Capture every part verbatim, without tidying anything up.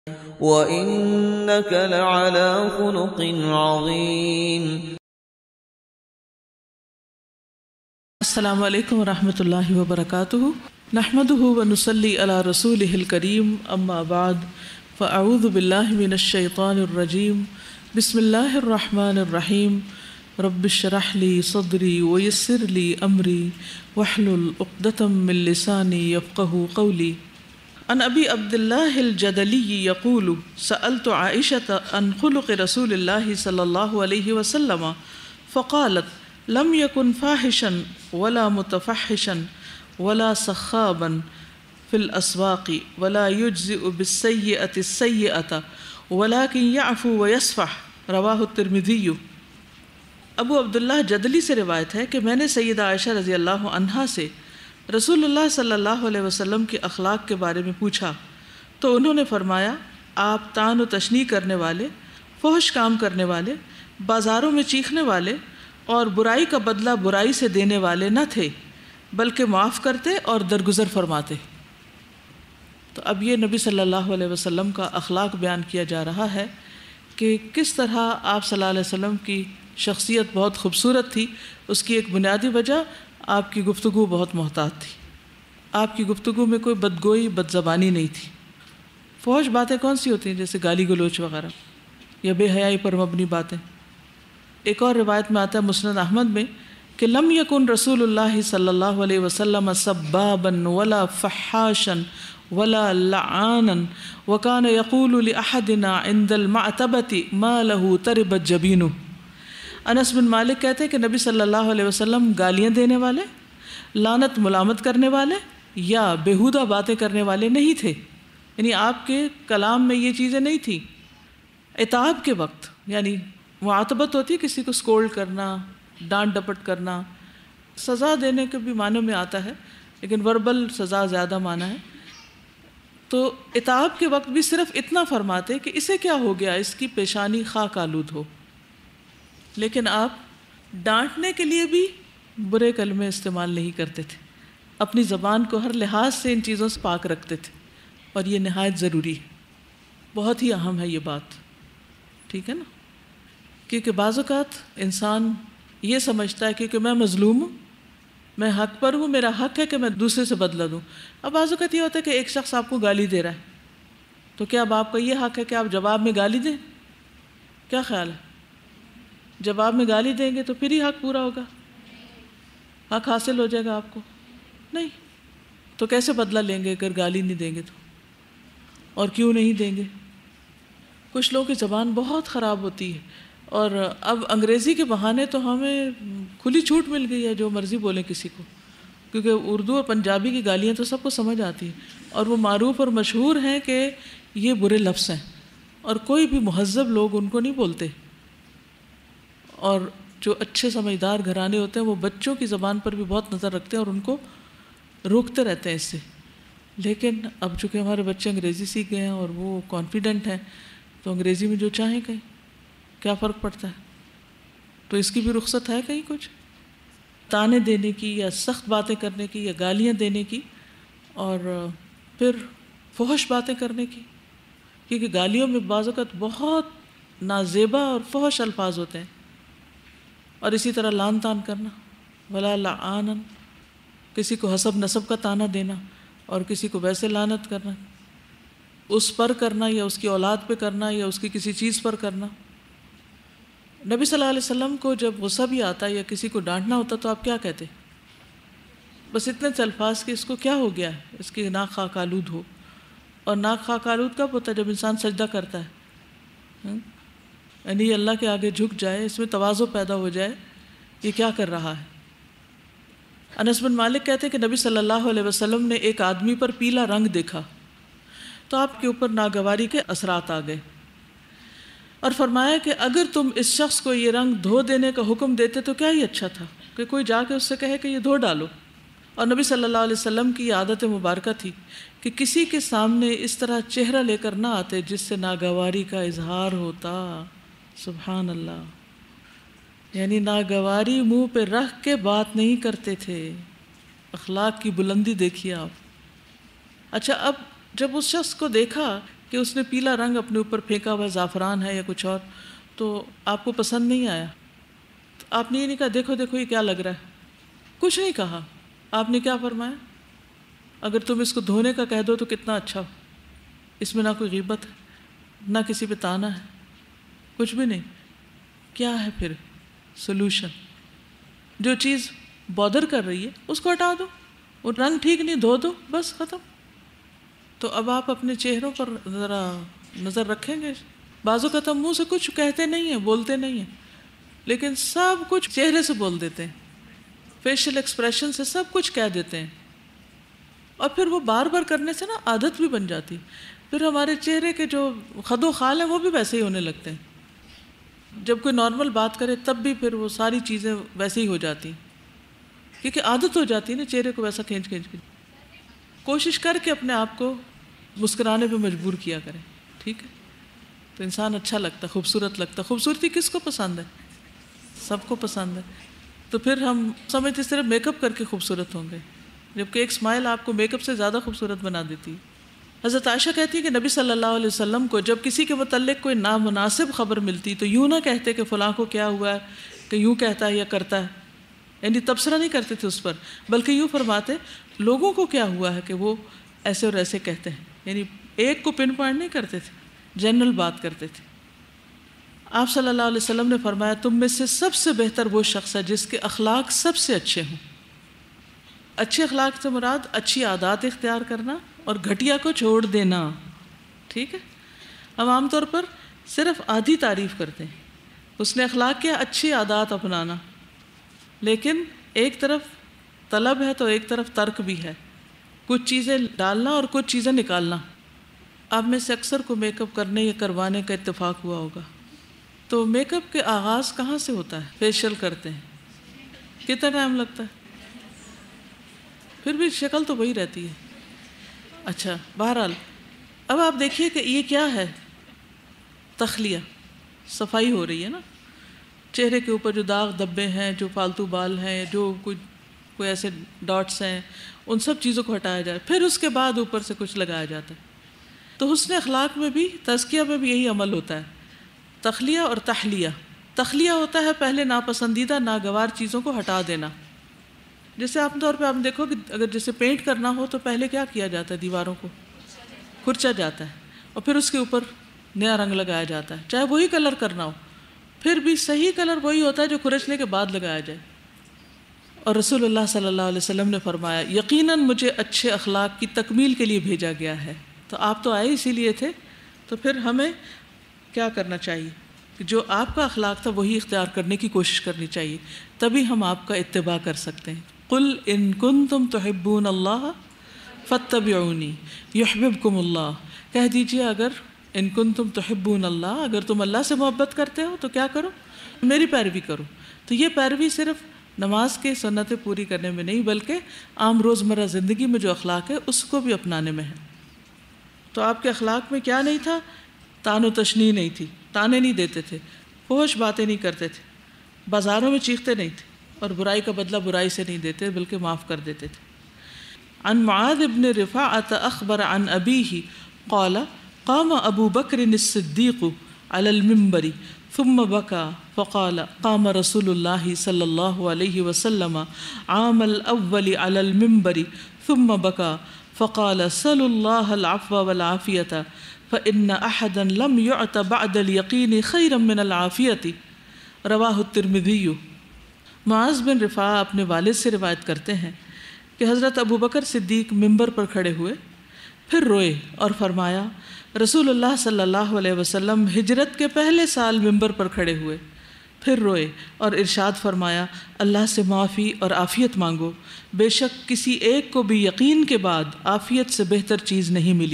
وَإِنَّكَ لَعَلَى خُلُقٍ عَظِيمٍ۔ السلام علیکم ورحمۃ اللہ وبرکاتہ، نحمدہ ونصلی علی رسولہ الکریم، اما بعد فاعوذ باللہ من الشیطان الرجیم، بسم اللہ الرحمن الرحیم، رب اشرح لی صدری ویسر لی امری واحلل عقدۃ من لسانی یفقہوا قولی۔ عن ابی عبد اللہ الجدلی یقول سألت عائشۃ عن خلق رسول اللہ صلی اللہ علیہ وسلم فقالت لم يكن فاحشا ولا متفحشا ولا سخابا في الأسواق ولا يجزئ بالسيئة السيئة ولكن يعفو ويصفح، رواہ الترمذی۔ ابو عبداللہ جدلی سے روایت ہے کہ میں نے سیدہ عائشہ رضی اللہ عنہا سے رسول اللہ صلی اللہ علیہ وسلم کے اخلاق کے بارے میں پوچھا تو انہوں نے فرمایا، آپ تان و تشنیع کرنے والے، فحش کام کرنے والے، بازاروں میں چیخنے والے اور برائی کا بدلہ برائی سے دینے والے نہ تھے، بلکہ معاف کرتے اور درگزر فرماتے۔ تو اب یہ نبی صلی اللہ علیہ وسلم کا اخلاق بیان کیا جا رہا ہے کہ کس طرح آپ صلی اللہ علیہ وسلم کی شخصیت بہت خوبصورت تھی۔ اس کی ایک بنیادی وجہ آپ کی گفتگو بہت محتاط تھی۔ آپ کی گفتگو میں کوئی بدگوئی بد زبانی نہیں تھی۔ فحش باتیں کون سی ہوتی ہیں؟ جیسے گالی گلوچ وغیرہ یا بے حیائی پر مبنی باتیں۔ ایک اور روایت میں آتا ہے مسند احمد میں کہ لم یکن رسول اللہ صلی اللہ علیہ وسلم سبابا ولا فحاشا ولا لعانا وکان یقول لأحدنا عند المعتبة ما له تربت جبینہ۔ انس بن مالک کہتے ہیں کہ نبی صلی اللہ علیہ وسلم گالیاں دینے والے، لعنت ملامت کرنے والے یا بیہودہ باتیں کرنے والے نہیں تھے، یعنی آپ کے کلام میں یہ چیزیں نہیں تھیں۔ عتاب کے وقت، یعنی معاتبت ہوتی ہے کسی کو سکولڈ کرنا، ڈانٹ ڈپٹ کرنا، سزا دینے کے بھی معنی میں آتا ہے لیکن وربل سزا زیادہ معنی ہے۔ تو عتاب کے وقت بھی صرف اتنا فرماتے کہ اسے کیا ہو گیا، اس کی پیشانی خاک آلود ہو، لیکن آپ ڈانٹنے کے لیے بھی برے کلمے استعمال نہیں کرتے تھے۔ اپنی زبان کو ہر لحاظ سے ان چیزوں سے پاک رکھتے تھے، اور یہ نہایت ضروری ہے، بہت ہی اہم ہے یہ بات، ٹھیک ہے نا؟ کیونکہ بعض اوقات انسان یہ سمجھتا ہے کہ میں مظلوم ہوں، میں حق پر ہوں، میرا حق ہے کہ میں دوسرے سے بدلہ دوں۔ اب بعض اوقات یہ ہوتا ہے کہ ایک شخص آپ کو گالی دے رہا ہے، تو کیا اب آپ کا یہ حق ہے کہ آپ جواب میں گالی دیں؟ کیا خیال ہے؟ جواب میں گالی دیں گے تو پھر ہی حق پورا ہوگا، حق حاصل ہو جائے گا آپ کو؟ نہیں۔ تو کیسے بدلہ لیں گے اگر گالی نہیں دیں گے تو؟ اور کیوں نہیں دیں گے؟ کچھ لوگوں کی زبان بہت خراب ہوتی ہے، اور اب انگریزی کے بہانے تو ہمیں کھلی چھوٹ مل گئی ہے، جو مرضی بولیں کسی کو، کیونکہ اردو اور پنجابی کی گالیاں تو سب کو سمجھ آتی ہیں، اور وہ معروف اور مشہور ہیں کہ یہ برے لفظ ہیں، اور کوئی بھی مہذب لوگ ان کو نہیں بولتے۔ اور جو اچھے سمجھدار گھرانے ہوتے ہیں وہ بچوں کی زبان پر بھی بہت نظر رکھتے ہیں اور ان کو روکتے رہتے ہیں اس سے۔ لیکن اب چونکہ ہمارے بچے انگریزی سیکھ گئے ہیں اور وہ کانفیڈنٹ ہیں، تو انگریزی میں جو چاہیں کہیں، کیا فرق پڑتا ہے؟ تو اس کی بھی رخصت ہے کہیں کچھ تانے دینے کی یا سخت باتیں کرنے کی یا گالیاں دینے کی، اور پھر فحش باتیں کرنے کی، کیونکہ گالیوں میں بعض اوقات بہت نازیبا اور فحش الفاظ ہوتے ہیں۔ اور اسی طرح لان تان کرنا، ولا لعانا، کسی کو حسب نسب کا تانا دینا اور کسی کو ویسے لعنت کرنا، اس پر کرنا یا اس کی اولاد پہ کرنا یا اس کی کسی چیز پر کرنا۔ نبی صلی اللہ علیہ وسلم کو جب غصہ بھی آتا یا کسی کو ڈانٹنا ہوتا تو آپ کیا کہتے؟ بس اتنے سے الفاظ کہ اس کو کیا ہو گیا ہے، اس کی ناک خاک آلود ہو۔ اور ناک خاک آلود کب ہوتا ہے؟ جب انسان سجدہ کرتا ہے، یعنی اللہ کے آگے جھک جائے، اس میں تواضع پیدا ہو جائے، یہ کیا کر رہا ہے۔ انس بن مالک کہتے ہیں کہ نبی صلی اللہ علیہ وسلم نے ایک آدمی پر پیلا رنگ دیکھا تو آپ کے اوپر ناگواری کے اثرات آ گئے، اور فرمایا کہ اگر تم اس شخص کو یہ رنگ دھو دینے کا حکم دیتے تو کیا ہی اچھا تھا کہ کوئی جا کے اس سے کہے کہ یہ دھو ڈالو۔ اور نبی صلی اللہ علیہ وسلم کی یہ عادت مبارکہ تھی کہ کسی کے سامنے اس طرح چہرہ لے کر نہ آتے جس سے ناگواری کا اظہار ہوتا۔ سبحان اللہ، یعنی ناگواری منہ پہ رکھ کے بات نہیں کرتے تھے۔ اخلاق کی بلندی دیکھیے آپ۔ اچھا، اب جب اس شخص کو دیکھا کہ اس نے پیلا رنگ اپنے اوپر پھینکا ہوا زعفران ہے یا کچھ اور، تو آپ کو پسند نہیں آیا، تو آپ نے یہ نہیں کہا دیکھو دیکھو یہ کیا لگ رہا ہے، کچھ نہیں کہا، آپ نے کیا فرمایا؟ اگر تم اس کو دھونے کا کہہ دو تو کتنا اچھا ہو، اس میں نہ کوئی غیبت ہے، نہ کسی پہ تانا ہے، کچھ بھی نہیں۔ کیا ہے پھر سولوشن؟ جو چیز بودر کر رہی ہے اس کو ہٹا دو، وہ رنگ ٹھیک نہیں، دھو دو، بس ختم۔ تو اب آپ اپنے چہروں پر ذرا نظر رکھیں گے، بعض اوقات ہم منہ سے کچھ کہتے نہیں ہیں، بولتے نہیں ہیں، لیکن سب کچھ چہرے سے بول دیتے ہیں، فیشل ایکسپریشن سے سب کچھ کہہ دیتے ہیں، اور پھر وہ بار بار کرنے سے نا عادت بھی بن جاتی، پھر ہمارے چہرے کے جو خد و خال ہیں وہ بھی ویسے ہی ہونے لگتے ہیں۔ جب کوئی نارمل بات کرے تب بھی پھر وہ ساری چیزیں ویسے ہی ہو جاتی، کیونکہ عادت ہو جاتی ہے نا چہرے کو ویسا کھینچ کھینچ کے۔ کوشش کر کے اپنے آپ کو مسکرانے پہ مجبور کیا کریں، ٹھیک ہے؟ تو انسان اچھا لگتا، خوبصورت لگتا۔ خوبصورتی کس کو پسند ہے؟ سب کو پسند ہے۔ تو پھر ہم سمجھتے صرف میک اپ کر کے خوبصورت ہوں گے، جبکہ ایک اسمائل آپ کو میک اپ سے زیادہ خوبصورت بنا دیتی ہے۔ حضرت عائشہ کہتی ہے کہ نبی صلی اللہ علیہ وسلم کو جب کسی کے متعلق کوئی نامناسب خبر ملتی تو یوں نہ کہتے کہ فلاں کو کیا ہوا ہے، کہ یوں کہتا ہے یا کرتا ہے، یعنی تبصرہ نہیں کرتے تھے اس پر، بلکہ یوں فرماتے لوگوں کو کیا ہوا ہے کہ وہ ایسے اور ایسے کہتے ہیں، یعنی ایک کو پن پوائنٹ نہیں کرتے تھے، جنرل بات کرتے تھے۔ آپ صلی اللہ علیہ وسلم نے فرمایا تم میں سے سب سے بہتر وہ شخص ہے جس کے اخلاق سب سے اچھے ہوں۔ اچھے اخلاق سے مراد اچھی عادات اختیار کرنا اور گھٹیا کو چھوڑ دینا، ٹھیک ہے؟ ہم عام طور پر صرف آدھی تعریف کرتے ہیں، اس نے اخلاق کیا اچھی عادات اپنانا، لیکن ایک طرف طلب ہے تو ایک طرف ترک بھی ہے، کچھ چیزیں ڈالنا اور کچھ چیزیں نکالنا۔ آپ میں سے اکثر کو میک اپ کرنے یا کروانے کا اتفاق ہوا ہوگا، تو میک اپ کے آغاز کہاں سے ہوتا ہے؟ فیشیل کرتے ہیں، کتنا ٹائم لگتا ہے؟ پھر بھی شکل تو وہی رہتی ہے۔ اچھا، بہرحال اب آپ دیکھیے کہ یہ کیا ہے، تخلیہ، صفائی ہو رہی ہے نا، چہرے کے اوپر جو داغ دبے ہیں، جو فالتو بال ہیں، جو کوئی کوئی ایسے ڈاٹس ہیں، ان سب چیزوں کو ہٹایا جائے، پھر اس کے بعد اوپر سے کچھ لگایا جاتا ہے۔ تو حسن اخلاق میں بھی، تزکیہ میں بھی یہی عمل ہوتا ہے، تخلیہ اور تحلیہ۔ تخلیہ ہوتا ہے پہلے ناپسندیدہ ناگوار چیزوں کو ہٹا دینا، جیسے عام طور پہ آپ دیکھو کہ اگر جیسے پینٹ کرنا ہو تو پہلے کیا کیا جاتا ہے، دیواروں کو کھرچا جاتا ہے اور پھر اس کے اوپر نیا رنگ لگایا جاتا ہے، چاہے وہی کلر کرنا ہو، پھر بھی صحیح کلر وہی ہوتا ہے جو کھرچنے کے بعد لگایا جائے۔ اور رسول اللہ صلی اللہ علیہ وسلم نے فرمایا یقیناً مجھے اچھے اخلاق کی تکمیل کے لیے بھیجا گیا ہے۔ تو آپ تو آئے اسی لیے تھے، تو پھر ہمیں کیا کرنا چاہیے کہ جو آپ کا اخلاق تھا وہی اختیار کرنے کی کوشش کرنی چاہیے، تبھی ہم آپ کا اتباع کر سکتے ہیں۔ قل ان کنتم تحبون اللہ فاتبعونی یحببکم اللہ، کہہ دیجئے اگر ان کنتم تحبون اللہ، اگر تم اللہ سے محبت کرتے ہو تو کیا کرو؟ میری پیروی کرو۔ تو یہ پیروی صرف نماز کے سنتیں پوری کرنے میں نہیں، بلکہ عام روزمرہ زندگی میں جو اخلاق ہے اس کو بھی اپنانے میں ہے۔ تو آپ کے اخلاق میں کیا نہیں تھا؟ تان و تشنیع نہیں تھی، تانے نہیں دیتے تھے، فحش باتیں نہیں کرتے تھے، بازاروں میں چیختے نہیں تھے، اور برائی کا بدلہ برائی سے نہیں دیتے بلکہ معاف کر دیتے تھے۔ عن معاذ بن رفاعة اخبر عن ابیہ قال قام ابو بکر الصدیق على المنبر ثم بكى فقال قام رسول الله صلى الله عليه وسلم عام الاول على المنبر ثم بكى فقال سلوا الله العفو والعافية فإن أحدا لم يعط بعد اليقين خيرا من العافية رواہ الترمذی۔ معاذ بن رفاعہ اپنے والد سے روایت کرتے ہیں کہ حضرت ابو بکر صدیق ممبر پر کھڑے ہوئے، پھر روئے اور فرمایا رسول اللہ صلی اللہ علیہ وسلم ہجرت کے پہلے سال ممبر پر کھڑے ہوئے، پھر روئے اور ارشاد فرمایا اللہ سے معافی اور عافیت مانگو، بے شک کسی ایک کو بھی یقین کے بعد عافیت سے بہتر چیز نہیں ملی۔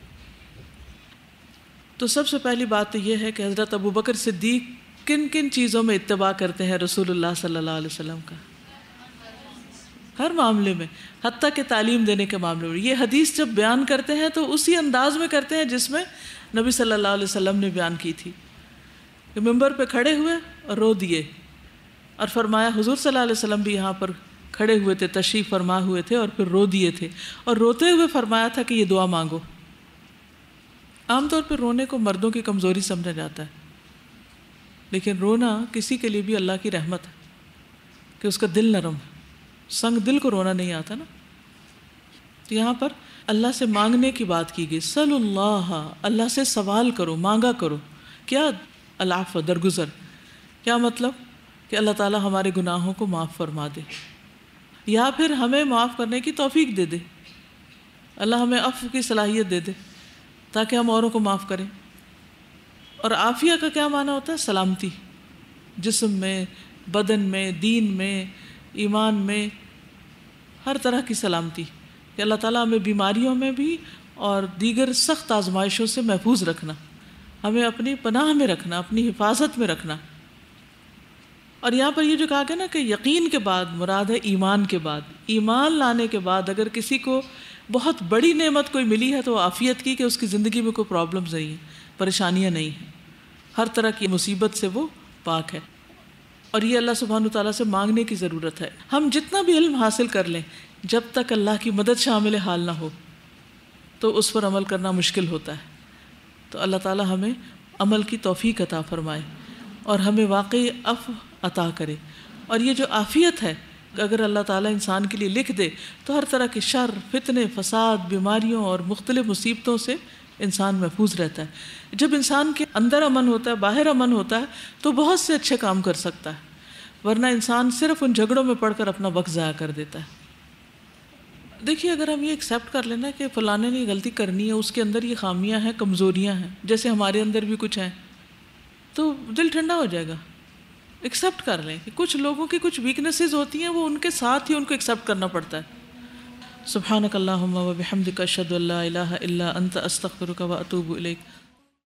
تو سب سے پہلی بات تو یہ ہے کہ حضرت ابو بکر صدیق کن کن چیزوں میں اتباع کرتے ہیں رسول اللہ صلی اللہ علیہ وسلم کا؟ ہر معاملے میں، حتیٰ کہ تعلیم دینے کے معاملے میں۔ یہ حدیث جب بیان کرتے ہیں تو اسی انداز میں کرتے ہیں جس میں نبی صلی اللہ علیہ وسلم نے بیان کی تھی، کہ ممبر پہ کھڑے ہوئے اور رو دیے، اور فرمایا حضور صلی اللہ علیہ وسلم بھی یہاں پر کھڑے ہوئے تھے، تشریف فرما ہوئے تھے اور پھر رو دیے تھے، اور روتے ہوئے فرمایا تھا کہ یہ دعا مانگو۔ عام طور پہ رونے کو مردوں کی کمزوری سمجھا جاتا ہے، لیکن رونا کسی کے لیے بھی اللہ کی رحمت ہے کہ اس کا دل نرم ہے، سنگ دل کو رونا نہیں آتا نا۔ تو یہاں پر اللہ سے مانگنے کی بات کی گئی، صلی اللہ، اللہ سے سوال کرو، مانگا کرو، کیا؟ العفو، درگزر۔ کیا مطلب؟ کہ اللہ تعالیٰ ہمارے گناہوں کو معاف فرما دے، یا پھر ہمیں معاف کرنے کی توفیق دے دے، اللہ ہمیں عفو کی صلاحیت دے دے تاکہ ہم اوروں کو معاف کریں۔ اور عافیہ کا کیا معنی ہوتا ہے؟ سلامتی، جسم میں، بدن میں، دین میں، ایمان میں، ہر طرح کی سلامتی، کہ اللہ تعالیٰ ہمیں بیماریوں میں بھی اور دیگر سخت آزمائشوں سے محفوظ رکھنا، ہمیں اپنی پناہ میں رکھنا، اپنی حفاظت میں رکھنا۔ اور یہاں پر یہ جو کہا گیا نا کہ یقین کے بعد مراد ہے ایمان کے بعد، ایمان لانے کے بعد اگر کسی کو بہت بڑی نعمت کوئی ملی ہے تو وہ عافیت کی، کہ اس کی زندگی میں کوئی پرابلمز نہیں ہیں، پریشانیاں نہیں ہیں، ہر طرح کی مصیبت سے وہ پاک ہے۔ اور یہ اللہ سبحانہ وتعالیٰ سے مانگنے کی ضرورت ہے۔ ہم جتنا بھی علم حاصل کر لیں، جب تک اللہ کی مدد شامل حال نہ ہو تو اس پر عمل کرنا مشکل ہوتا ہے۔ تو اللہ تعالیٰ ہمیں عمل کی توفیق عطا فرمائے اور ہمیں واقعی عفو عطا کرے۔ اور یہ جو عافیت ہے، اگر اللہ تعالیٰ انسان کے لیے لکھ دے تو ہر طرح کے شر، فتنے، فساد، بیماریوں اور مختلف مصیبتوں سے انسان محفوظ رہتا ہے۔ جب انسان کے اندر امن ہوتا ہے، باہر امن ہوتا ہے، تو بہت سے اچھے کام کر سکتا ہے، ورنہ انسان صرف ان جھگڑوں میں پڑھ کر اپنا وقت ضائع کر دیتا ہے۔ دیکھیے، اگر ہم یہ ایکسیپٹ کر لینا کہ فلانے نے غلطی کرنی ہے، اس کے اندر یہ خامیاں ہیں، کمزوریاں ہیں، جیسے ہمارے اندر بھی کچھ ہیں، تو دل ٹھنڈا ہو جائے گا۔ ایکسیپٹ کر لیں کہ کچھ لوگوں کی کچھ ویکنیسز ہوتی ہیں، وہ ان کے ساتھ ہی ان کو ایکسیپٹ کرنا پڑتا ہے۔ سبحانک اللہم و بحمدک، اشہد ان لا الہ الا انت، استغفرک و اتوب الیک۔